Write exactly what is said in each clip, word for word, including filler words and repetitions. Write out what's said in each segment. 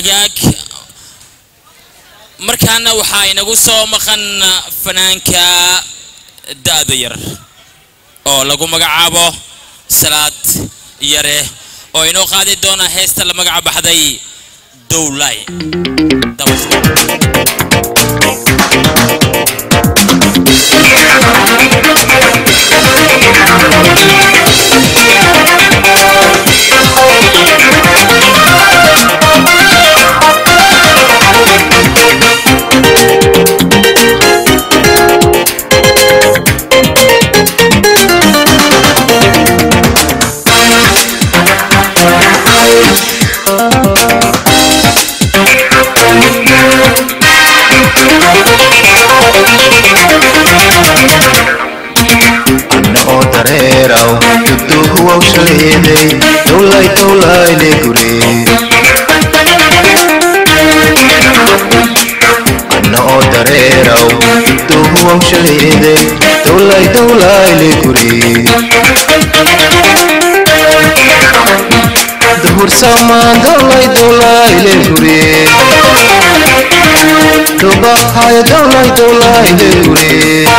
hagaag markaana waxaa inagu soo maqan fanaanka da'da yar oo lagu magacaabo Salat Yare oo inoo qaadi doona heesta la magac baxday Dowlaay Dheerow duduhu waa shaleeday Dowlaay Dowlaay le guri Anna oo Dheerow duduhu waa shaleeday Dowlaay Dowlaay le guri Duhur samaan Dowlaay Dowlaay le guri Dubahay Dowlaay Dowlaay le guri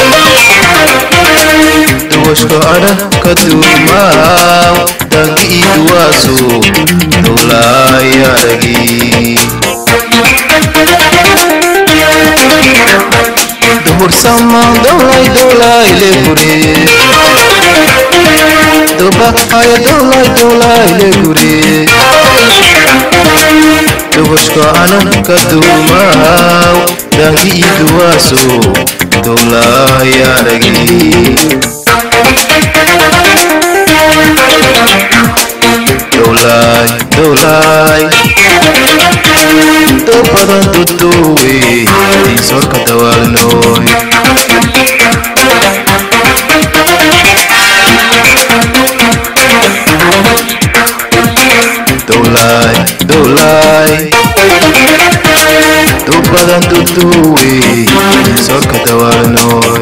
Duwashko ana kadumaaw dangi duwaasu Dowlaay aragi Duhur samaan Dowlaay Dowlaay le guri Dubahay Dowlaay Dowlaay le guri Duwashko ana kadumaaw dangi duwaasu Dowlaay aragi Dowlaay Dowlaay Dobadan duduwe insorka dawalnoy Dowlaay Dowlaay Dobadan duduwe insorka dawalnoy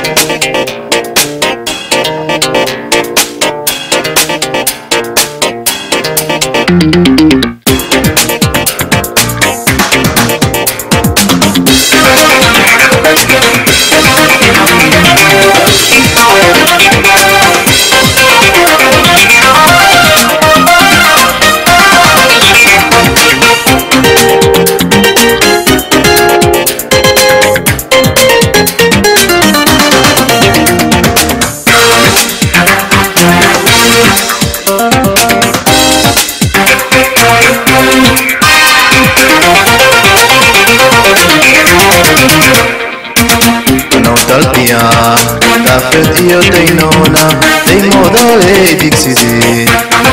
Talpian tafet iyo daynona daymodale digside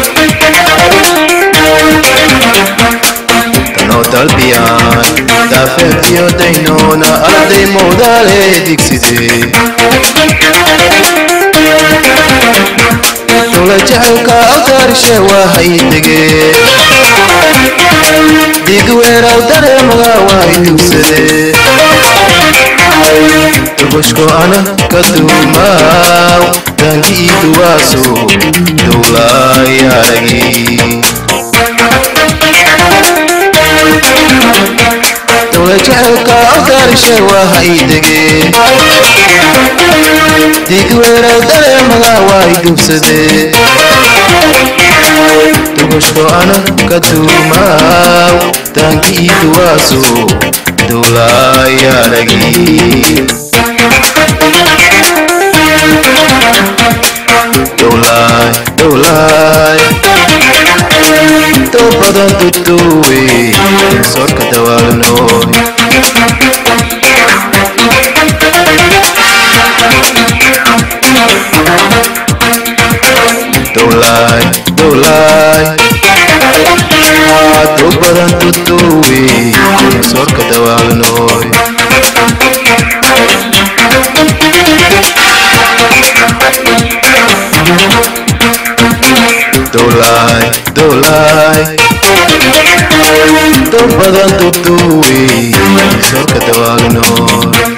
Tano talpian tafet iyo daynona daymodale digside Dowla jacelka awtarishe wahay dege digweeraw dareemaga wahay dugsade Duwashko ana kadumaaw dangi duwaasu Dowlaay aragi Dowla jacelka awtarishe wahay dege digweeraw dareemaga wahay dugsade Duwashko ana kadumaaw dangi duwaasu Dowlaay aragi Dowlaay Dowlaay Dobadan duduwe insorka dawalnoy Dowlaay Dowlaay Dobadan duduwe insorka dawalnoy Dowlaay Dowlaay Dobadan duduwe insorka dawalnoy